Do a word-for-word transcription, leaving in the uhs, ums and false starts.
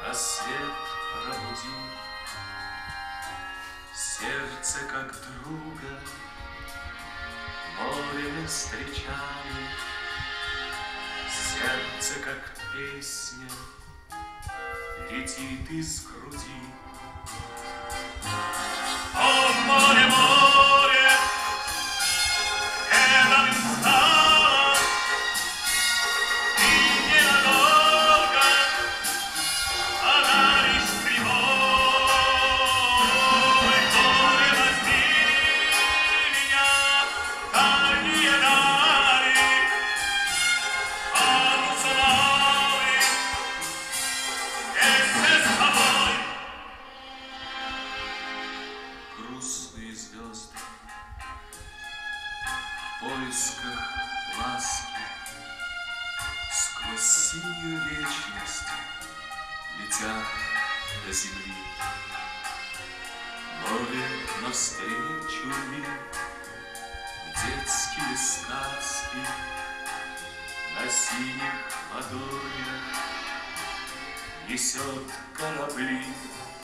Рассвет пробуди сердце, как друга, море встречали, сердце, как песня, летит из груди. О, море, море, это стало, и ненадолго подаришь прямой. Море, возьми меня, дальние дали, парус лавы, вместе с тобой. Грустные звезды в поисках ласки сквозь синюю вечность летят до земли. Море навстречу им детские сказки на синих ладонях несет корабли.